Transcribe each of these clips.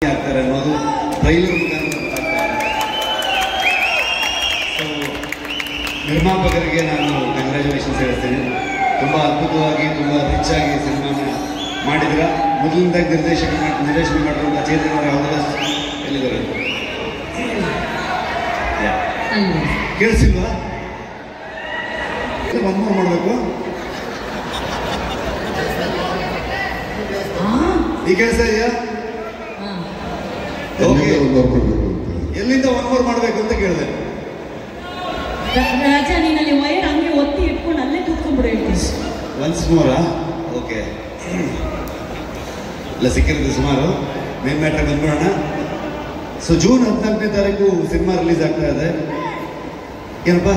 ಆಗ್ತಾರೆ ಅನ್ನೋದು ಟ್ರೈಲರ್ ಮುಖಾಂತರ ಗೊತ್ತಾಗ್ತಾರೆ. ಸೊ ನಿರ್ಮಾಪಕರಿಗೆ ನಾನು ಕಂಗ್ರ್ಯಾಚುಲೇಷನ್ಸ್ ಹೇಳ್ತೀನಿ. ತುಂಬ ಅದ್ಭುತವಾಗಿ ತುಂಬ ರಿಚ್ ಆಗಿ ಸಿನಿಮಾನ ಮಾಡಿದ್ರ. ಮೊದಲಿಂದಾಗಿ ನಿರ್ದೇಶನ ಮಾಡಿರುವಂಥ ಚೇತನ್ ಅವರ ಯಾವುದೆಲ್ಲ ಎಲ್ಲಿದ್ದಾರೆ ಕೇಳಿಸಿಲ್ವಾ? ಒಮ್ಮೆ ಮಾಡಬೇಕು. ಈ ಕೆಲಸ ಇದೆಯಾ? ಎಲ್ಲಿಂದ ಒನ್ ಮೋರ್ ಮಾಡಬೇಕು ಅಂತ ಕೇಳಿದೆ. ರಾಜ ನೀನಲ್ಲಿ ವೈರ್ ಹಂಗೆ ಒತ್ತಿ ಇಟ್ಕೊಂಡು ಅಲ್ಲೇ ಕೂತ್ಕೊಂಡ್ಬಿಡು. ಒನ್ಸ್ ಮೋರಾ? ಓಕೆ, ಇಲ್ಲ ಸಿಕ್ಕಿರುತ್ತೆ ಸುಮಾರು. ಮೇನ್ ಮ್ಯಾಟ್ರ್ ಬಂದ್ಬಿಡೋಣ. ಸೊ ಜೂನ್ 14ನೇ ತಾರೀಕು ಸಿನಿಮಾ ರಿಲೀಸ್ ಆಗ್ತಾ ಇದೆ. ಏನಪ್ಪ?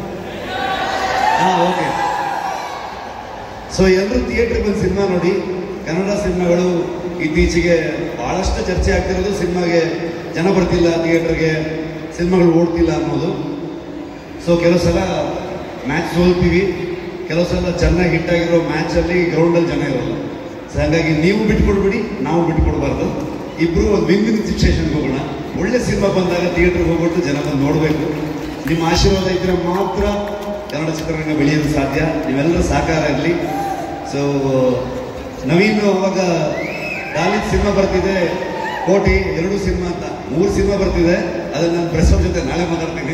ಓಕೆ. ಸೊ ಎಲ್ಲರೂ ಥಿಯೇಟ್ರಿಗೆ ಬಂದು ಸಿನಿಮಾ ನೋಡಿ. ಕನ್ನಡ ಸಿನಿಮಾಗಳು ಇತ್ತೀಚೆಗೆ ಭಾಳಷ್ಟು ಚರ್ಚೆ ಆಗ್ತಿರೋದು ಸಿನಿಮಾಗೆ ಜನ ಬರ್ತಿಲ್ಲ, ಥಿಯೇಟರ್ಗೆ ಸಿನಿಮಾಗಳು ಓಡ್ತಿಲ್ಲ ಅನ್ನೋದು. ಸೊ ಕೆಲವು ಸಲ ಮ್ಯಾಚ್ ಸೋಲ್ತೀವಿ, ಕೆಲವು ಸಲ ಚೆನ್ನಾಗಿ ಹಿಟ್ಟಾಗಿರೋ ಮ್ಯಾಚಲ್ಲಿ ಗ್ರೌಂಡಲ್ಲಿ ಜನ ಇರೋಲ್ಲ. ಸೊ ಹಾಗಾಗಿ ನೀವು ಬಿಟ್ಕೊಡ್ಬಿಡಿ, ನಾವು ಬಿಟ್ಕೊಡ್ಬಾರ್ದು. ಇಬ್ಬರು ಒಂದು ವಿನ್ ಸಿಚುವೇಶನ್ಗೆ ಹೋಗೋಣ. ಒಳ್ಳೆ ಸಿನಿಮಾ ಬಂದಾಗ ಥಿಯೇಟ್ರಿಗೆ ಹೋಗ್ಬಿಟ್ಟು ಜನ ಬಂದು ನೋಡಬೇಕು. ನಿಮ್ಮ ಆಶೀರ್ವಾದ ಇದ್ದರೆ ಮಾತ್ರ ಕನ್ನಡ ಚಿತ್ರರಂಗ ಬೆಳೆಯೋದು ಸಾಧ್ಯ. ನೀವೆಲ್ಲರೂ ಸಹಕಾರ ಇರಲಿ. ಸೊ ನವೀನ್ ಅವಾಗ ದಾಲಿತ್ ಸಿನಿಮಾ ಬರ್ತಿದೆ, ಕೋಟಿ 2 ಸಿನಿಮಾ ಅಂತ 3 ಸಿನಿಮಾ ಬರ್ತಿದೆ. ಅದನ್ನು ನಾನು ಪ್ರೆಸ್ ಅವ್ರ ಜೊತೆ ನಾಳೆ ಮಾತಾಡ್ತೀನಿ.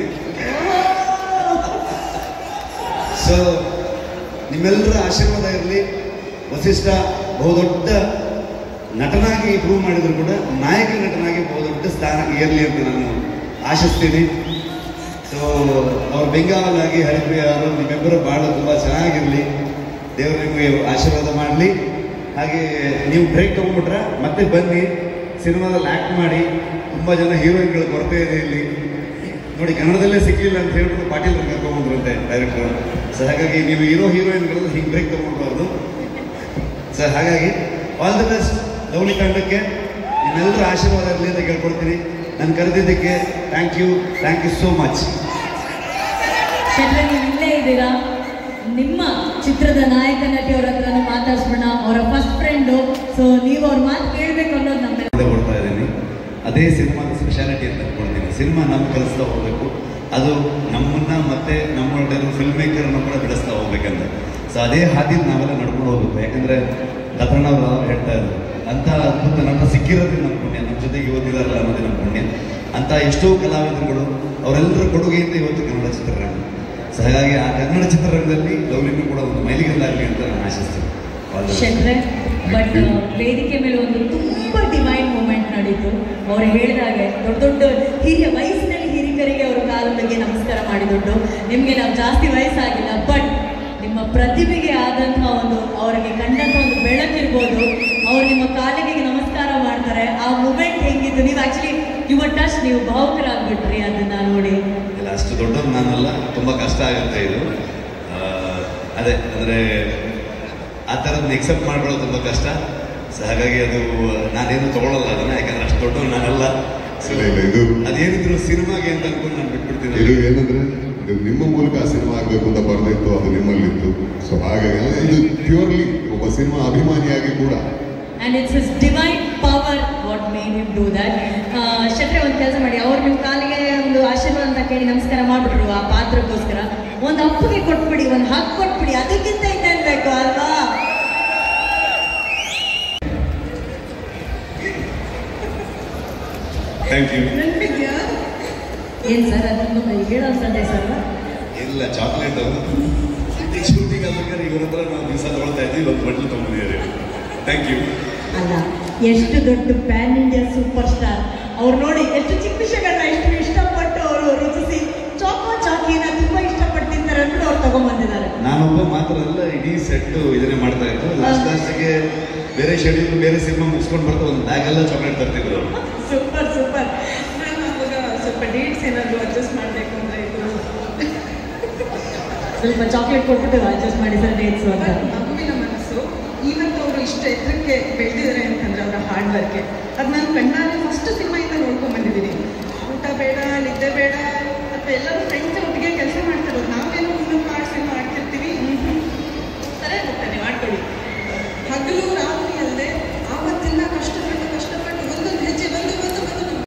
ಸೊ ನಿಮ್ಮೆಲ್ಲರ ಆಶೀರ್ವಾದ ಇರಲಿ. ವಸಿಷ್ಠ ಬಹುದೊಡ್ಡ ನಟನಾಗಿ ಪ್ರೂವ್ ಮಾಡಿದ್ರು ಕೂಡ ನಾಯಕ ನಟನಾಗಿ ಬಹುದೊಡ್ಡ ಸ್ಥಾನಕ್ಕೆ ಇರಲಿ ಅಂತ ನಾನು ಆಶಿಸ್ತೀನಿ. ಸೊ ಅವ್ರ ಬೆಂಗಾವಲಾಗಿ ಹರಿಪ್ರಿಯ ಅವರು ನಿಮ್ಮೆಬ್ಬರು ಭಾಳ ತುಂಬ ಚೆನ್ನಾಗಿರಲಿ. ದೇವರು ನಿಮಗೆ ಆಶೀರ್ವಾದ ಮಾಡಲಿ. ಹಾಗೆ ನೀವು ಬ್ರೇಕ್ ತೊಗೊಂಡ್ಬಿಟ್ರೆ ಮತ್ತೆ ಬನ್ನಿ, ಸಿನಿಮಾದಲ್ಲಿ ಆ್ಯಕ್ಟ್ ಮಾಡಿ. ತುಂಬ ಜನ ಹೀರೋಯಿನ್ಗಳು ಕೊರತೆ ಇದೆ ಇಲ್ಲಿ ನೋಡಿ. ಕನ್ನಡದಲ್ಲೇ ಸಿಕ್ಕಿಲ್ಲ ಅಂತ ಹೇಳ್ಬಿಟ್ಟು ಪಾಟೀಲ್ ಕರ್ಕೊಂಡ್ಬಂದ್ರಂತೆ ಡೈರೆಕ್ಟರ್. ಸೊ ಹಾಗಾಗಿ ನೀವು ಹೀರೋಯಿನ್ಗಳು ಹಿಂಗೆ ಬ್ರೇಕ್ ತೊಗೊಂಡ್ಬಾರ್ದು. ಸೊ ಹಾಗಾಗಿ ಆಲ್ ದಿ ಬೆಸ್ಟ್ ಲವ್ಲಿ ತಂಡಕ್ಕೆ. ನಿಮ್ಮೆಲ್ಲರ ಆಶೀರ್ವಾದ ಇರಲಿ ಅಂತ ಕೇಳ್ಕೊಳ್ತೀನಿ. ನಾನು ಕರೆದಿದ್ದಕ್ಕೆ ಥ್ಯಾಂಕ್ ಯು ಸೋ ಮಚ್. ಶೆಟ್ರೆ, ನೀವು ಇಲ್ಲೇ ಇದ್ದೀರಾ. ನಿಮ್ಮ ಚಿತ್ರದ ನಾಯಕ ನಟಿಯವ್ರ ಹತ್ರನೂ ಮಾತಾಡ್ಸೋಣ. ಅವರ ಫಸ್ಟ್ ಫ್ರೆಂಡು. ಸೊ ನೀವು ಅವ್ರ ಮಾತು ಕೇಳಬೇಕು ಅನ್ನೋದು ನಮ್ಮ ಕೊಡ್ತಾ ಇದ್ದೀನಿ. ಅದೇ ಸಿನಿಮಾದ ಸ್ಪೆಷಾಲಿಟಿ ಅಂತ ಅಂದ್ಕೊಳ್ತೀನಿ. ಸಿನಿಮಾ ನಮ್ಗೆ ಕಲಿಸ್ತಾ ಹೋಗಬೇಕು, ಅದು ನಮ್ಮನ್ನು ಮತ್ತೆ ನಮ್ಮೊಳಗೆ ಫಿಲ್ಮ್ ಮೇಕರ್ನ ಕೂಡ ಬಿಡಿಸ್ತಾ ಹೋಗ್ಬೇಕಂತ. ಸೊ ಅದೇ ಹಾದಿನ ನಾವೆಲ್ಲ ನಡ್ಕೊಂಡು ಹೋಗ್ಬೇಕು. ಯಾಕಂದರೆ ದತ್ತಣ್ಣವರು ಹೇಳ್ತಾ ಇದ್ರು, ಅಂಥ ಅದ್ಭುತ ನಟ ಸಿಕ್ಕಿರೋದೇ ನಮ್ಮ ಪುಣ್ಯ, ನಮ್ಮ ಜೊತೆಗೆ ಇವತ್ತಿದಾರಲ್ಲ ಅನ್ನೋದೇ ನಮ್ಮ ಪುಣ್ಯ ಅಂತ. ಎಷ್ಟೋ ಕಲಾವಿದರುಗಳು ಅವರೆಲ್ಲರ ಕೊಡುಗೆಯಿಂದ ಇವತ್ತು ಕನ್ನಡ ಚಿತ್ರರಂಗ. ಸೊ ಹಾಗಾಗಿ ಆ ಕನ್ನಡ ಚಿತ್ರರಂಗದಲ್ಲಿ ಲವ್ಲಿನೂ ಕೂಡ ಒಂದು ಮೈಲಿಗಲ್ಲಾಗಲಿ ಅಂತ ನಾನು ಆಶಿಸ್ತೀನಿ. ಶೆಟ್ರೆ, ಬಟ್ ವೇದಿಕೆ ಮೇಲೆ ಒಂದು ತುಂಬ ಡಿವೈನ್ ಮೂಮೆಂಟ್ ನಡೀತು. ಅವ್ರು ಹೇಳಿದಾಗೆ ದೊಡ್ಡ ದೊಡ್ಡ ಹಿರಿಯ ವಯಸ್ಸಿನಲ್ಲಿ ಹಿರಿಯರಿಗೆ ಅವರು ಕಾಲಕ್ಕೆ ನಮಸ್ಕಾರ ಮಾಡಿದೊಡ್ಡು. ನಿಮಗೆ ನಾವು ಜಾಸ್ತಿ ವಯಸ್ಸಾಗಿಲ್ಲ, ಬಟ್ ನಿಮ್ಮ ಪ್ರತಿಭೆಗೆ ಆದಂತಹ ಒಂದು ಅವರಿಗೆ ಕಂಡಂಥ ಒಂದು ಬೆಳಕಿರ್ಬೋದು. ಅವ್ರು ನಿಮ್ಮ ಕಾಲಿಗೆ ನಮಸ್ಕಾರ ಮಾಡ್ತಾರೆ. ಆ ಮೂಮೆಂಟ್ ಹೆಂಗಿತ್ತು? ನೀವು ಆ್ಯಕ್ಚುಲಿ ಟಚ್, ನೀವು ಭಾವುಕರಾಗ್ಬಿಟ್ರಿ ಅದನ್ನ ನೋಡಿ. ಇಲ್ಲ, ಅಷ್ಟು ದೊಡ್ಡದು ನಾನಲ್ಲ, ತುಂಬ ಕಷ್ಟ ಆಗುತ್ತೆ ಇದು. ಅದೇ ಅಂದರೆ ಆ ಥರದ್ದು ಎಕ್ಸೆಪ್ಟ್ ಮಾಡ್ಕೊಳ್ಳೋದು ತುಂಬ ಕಷ್ಟ. ಸೊ ಹಾಗಾಗಿ ಅದು ನಾನೇನು ತೊಗೊಳ್ಳಲ್ಲ ಅದನ್ನು, ಯಾಕಂದ್ರೆ ಅಷ್ಟು ದೊಡ್ಡದು ನಾನಲ್ಲ. ಇದು ಅದೇನಿದ್ರು ಸಿನಿಮಾಗೆ ಅಂತ ಅನ್ಕೊಂಡು ನಾನು ಬಿಟ್ಬಿಡ್ತೀನಿ. ಇದು ಏನಂದ್ರೆ ನಿಮ್ಮ ಮೂಲಕ ಸಿನಿಮಾ ಆಗಬೇಕು ಅಂತ ಬರ್ದಿತ್ತು, ಅದು ನಿಮ್ಮಲ್ಲಿತ್ತು. ಸೊ ಹಾಗಾಗಿ ಇದು ಪ್ಯೂರ್ಲಿ ಒಬ್ಬ ಸಿನಿಮಾ ಅಭಿಮಾನಿಯಾಗಿ ಕೂಡ. And it's his divine power what made him do that. ಶೆಟ್ರೆ, ಒಂದು ಕೆಲಸ ಮಾಡಿ, ಅವ್ರು ನಿಮ್ಮ ಕಾಲಿಗೆ ಒಂದು ಆಶೀರ್ವಾದ ಅಂತ ಕೇಳಿ ನಮಸ್ಕಾರ ಮಾಡಿಬಿಟ್ರು ಆ ಪಾತ್ರಕ್ಕೋಸ್ಕರ. ಒಂದು ಅಪ್ಪಗೆ ಕೊಟ್ಬಿಡಿ, ಒಂದು ಹಕ್ ಕೊಟ್ಬಿಡಿ, ಅದಕ್ಕಿಂತ ಇನ್ನೇನ್ಬೇಕು ಅಲ್ವಾ? Thank you. ಏನು ಸರ್ ಅದನ್ನು ಹೇಳೋದಂತೆ ಸರ್? ಇಲ್ಲ, ಚಾಕ್ಲೇಟು ಶೂಟಿಂಗ್ ಆಗ್ಬೇಕಾದ್ರೆ ಇವ್ರ ಹತ್ರ ನಾವು ದಿವಸ ತೊಗೊಳ್ತಾ ಇದ್ದೀವಿ. ಒಂದು ಬಟ್ಲು ತೊಗೊಂಡಿದ್ದಾರೆ. Thank you. ಅಲ್ಲ, ಎಷ್ಟು ದೊಡ್ಡ ಪ್ಯಾನ್ ಇಂಡಿಯಾ ಸೂಪರ್ ಸ್ಟಾರ್ ಅವ್ರು ನೋಡಿ, ಎಷ್ಟು ಚಿಕ್ಕ ವಿಷಯಗಳನ್ನ ಎಷ್ಟು ಇಷ್ಟಪಟ್ಟು ಅವರು ರುಚಿಸಿ ಚಾಕಿನ ತುಂಬ ಇಷ್ಟಪಟ್ಟು ತಿಂತಾರೆ ಅಂದ್ಬಿಟ್ಟು ಅವ್ರು ತಗೊಂಡ್ಬಂದಿದ್ದಾರೆ. ನಾನೊಬ್ಬ ಮಾತ್ರ ಅಲ್ಲ, ಇಡೀ ಸೆಟ್ಟು ಇದನ್ನೇ ಮಾಡ್ತಾ ಇತ್ತು. ಲಾಸ್ಟಿಗೆ ಬೇರೆ ಶೆಡ್ಯೂಲ್ ಬೇರೆ ಸಿನಿಮಾ ಮುಗಿಸ್ಕೊಂಡು ಬರ್ತಾ ಒಂದು ಬ್ಯಾಗೆಲ್ಲ ಚಾಕ್ಲೇಟ್ ತರ್ತಿದ್ರು. Super super. ನಾನು ಅವಾಗ ಸ್ವಲ್ಪ ಡೇಟ್ಸ್ ಏನಾದರೂ ಅಡ್ಜಸ್ಟ್ ಮಾಡಬೇಕು ಅಂದರೆ ಇದು ಸ್ವಲ್ಪ ಚಾಕ್ಲೇಟ್ ಕೊಟ್ಬಿಟ್ಟು ಅಡ್ಜಸ್ಟ್ ಮಾಡಿ ಸರ್ ಡೇಟ್ಸು ಅಂತ. ಮಗುವಿನ ಮನಸ್ಸು ಇವತ್ತು ಅವರು ಇಷ್ಟು ಎತ್ತರಕ್ಕೆ ಬೆಳೆದಿದ್ದಾರೆ ಅಂತಂದ್ರೆ ಅವರ ಹಾರ್ಡ್ ವರ್ಕೆ. ಅದು ನಾನು ಕಣ್ಣಾರೆ ಫಸ್ಟ್ ಸಿನಿಮಾಯಿಂದ ನೋಡ್ಕೊಂಡು ಬಂದಿದ್ದೀನಿ. ಊಟ ಬೇಡ, ನಿದ್ದೆ ಬೇಡ, ಅಥವಾ ಎಲ್ಲರೂ